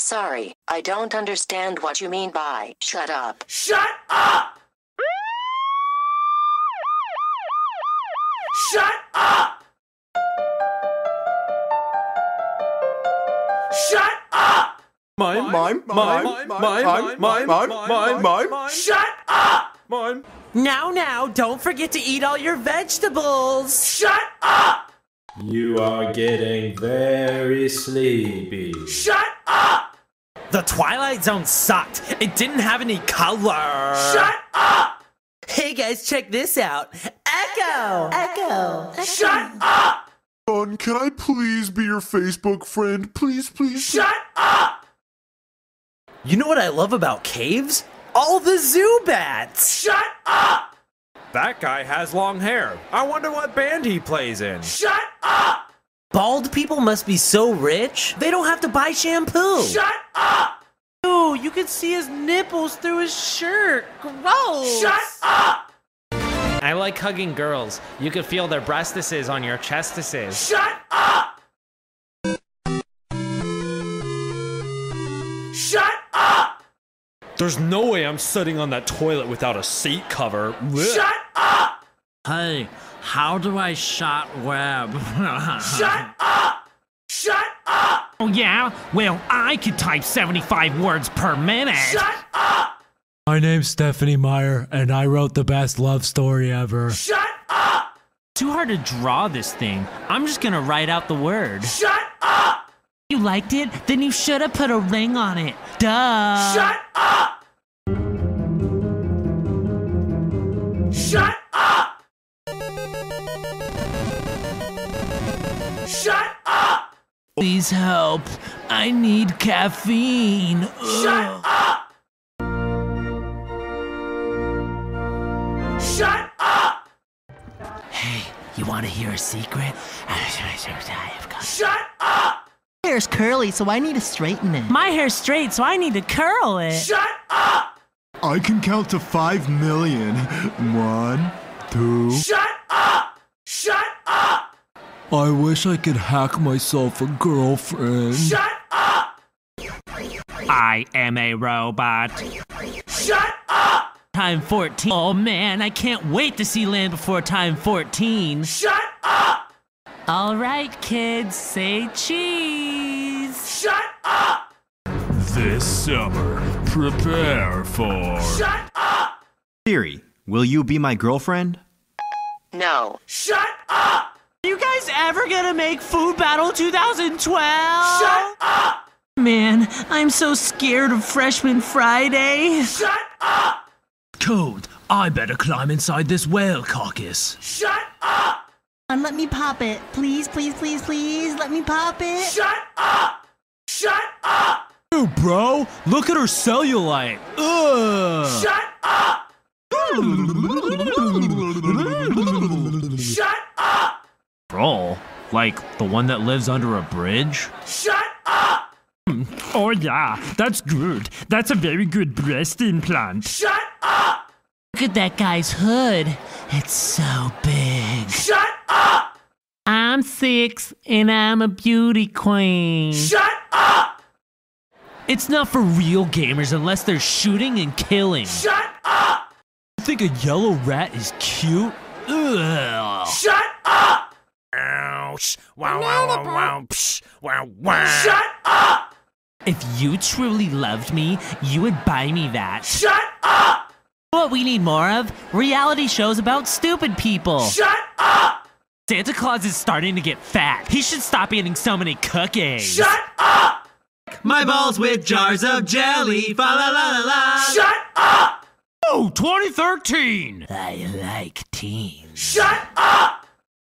Sorry, I don't understand what you mean by shut up. Shut up! Shut up! Shut up! Mime. Shut up! Mime. Now, don't forget to eat all your vegetables. Shut up! You are getting very sleepy. Shut up! The Twilight Zone sucked. It didn't have any color. Shut up! Hey guys, check this out. Echo. Shut up! Can I please be your Facebook friend? Please. Shut up! You know what I love about caves? All the Zubats. Shut up! That guy has long hair. I wonder what band he plays in. Shut up! Bald people must be so rich, they don't have to buy shampoo. Shut up! Ooh, you can see his nipples through his shirt. Gross. Shut up! I like hugging girls. You can feel their breastises on your chestises. Shut up! Shut up! There's no way I'm sitting on that toilet without a seat cover. Shut up! Hey, how do I shot web? Shut up! Shut up! Oh yeah? Well, I could type 75 words per minute. Shut up! My name's Stephanie Meyer, and I wrote the best love story ever. Shut up! Too hard to draw this thing. I'm just gonna write out the word. Shut up! You liked it? Then you should have put a ring on it. Duh. Shut up! Shut up! Shut up! Please help. I need caffeine. Shut up! Shut up! Hey, you wanna hear a secret? Shut up! My hair's curly, so I need to straighten it. My hair's straight, so I need to curl it. Shut up! I can count to 5 million. 1, 2. Shut up! Shut up! I wish I could hack myself a girlfriend. Shut up! I am a robot. Shut up! Time 14. Oh man, I can't wait to see Land Before Time 14. Shut up! All right, kids, say cheese. Shut up! This summer, prepare for... Shut up! Siri, will you be my girlfriend? No. Shut up! Are you guys ever gonna make Food Battle 2012? Shut up! Man, I'm so scared of Freshman Friday. Shut up! Code, I better climb inside this whale carcass. Shut up! Let me pop it. Please, let me pop it. Shut up! Shut up! Ew, bro, look at her cellulite. Ugh. Shut up! Shut up! Troll? Like the one that lives under a bridge? Shut up! Oh yeah, that's good. That's a very good breast implant. Shut up! Look at that guy's hood. It's so big. Shut up! I'm 6 and I'm a beauty queen. Shut up! It's not for real gamers unless they're shooting and killing. Shut up! You think a yellow rat is cute? Ugh. Shut up! Ouch. Wow, wow, wow, wow, psh, wow, wow. Shut up! If you truly loved me, you would buy me that. Shut up! What we need more of? Reality shows about stupid people. Shut up! Santa Claus is starting to get fat. He should stop eating so many cookies. Shut up! My balls with jars of jelly. Fa la la la la. Shut up! Oh, 2013! I like teens. Shut up!